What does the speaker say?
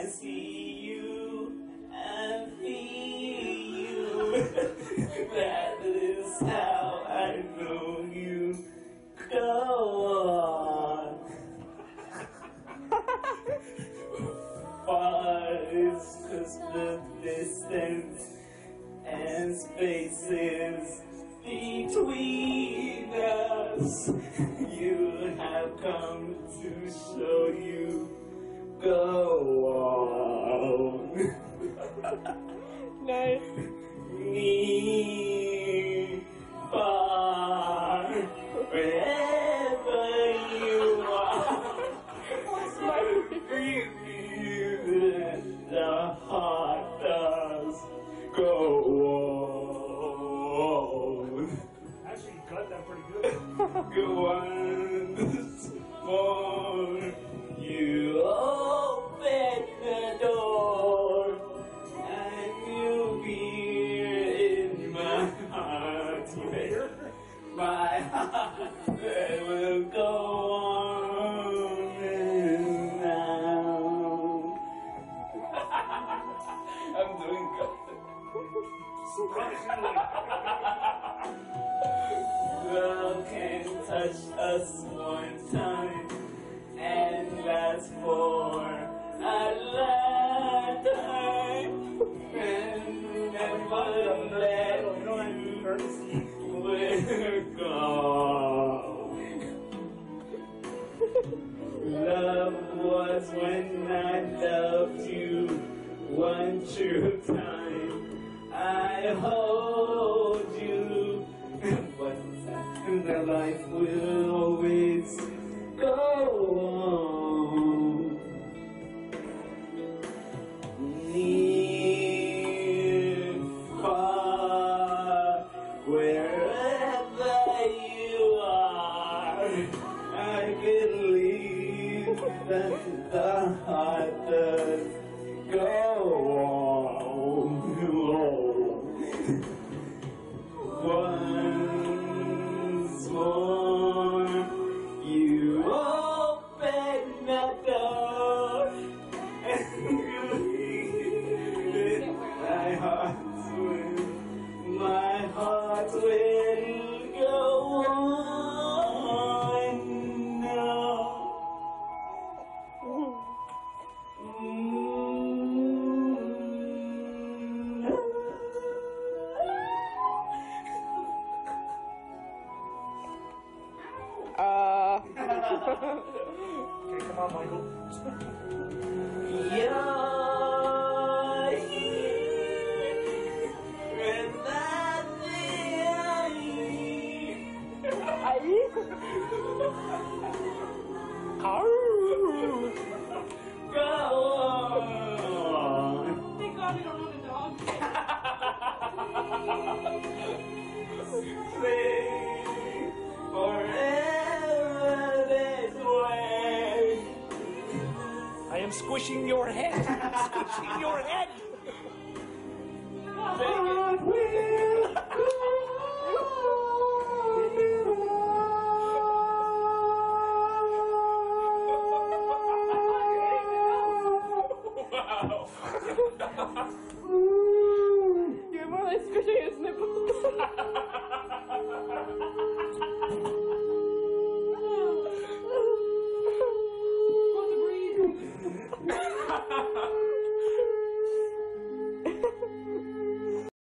I see you and feel you. That is how I know you. Go on. Far is just the distance and spaces between us. You have come to show you. Go on. Nice. Me far wherever you are. The heart does go on. Actually, you got that pretty good. Go once more. You open the door, and you'll be in my heart. My heart will go on and on. I'm doing good. So promisingly. Love can touch us one time and last for a lifetime, and never let we're gone. Love was when I loved you one true time. I hold you, but the life will always go on. Near, far, wherever you are, I believe that the heart does go on. Once more, you open the door, and you leave my heart will go on now. Okay, come on, Michael. You're here, and that's go on. Thank God we don't know the dog. Stay forever this way. I am squishing your head. Squishing your head. Take it.